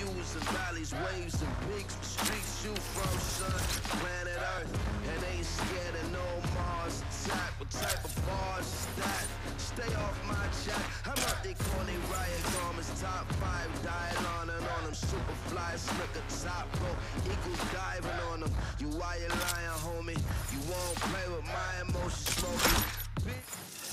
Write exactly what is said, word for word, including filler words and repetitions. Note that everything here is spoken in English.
views and valleys, waves and peaks. Streets you from, son, planet Earth, and ain't scared of no Mars attack. What type of bars is that? Stay off my chat. I'm up they corny riot garments, top five, diet on and on them. Super fly, slicker, top rope, eagles diving on them. You why you lying, homie? You won't play with my emotions, smoking.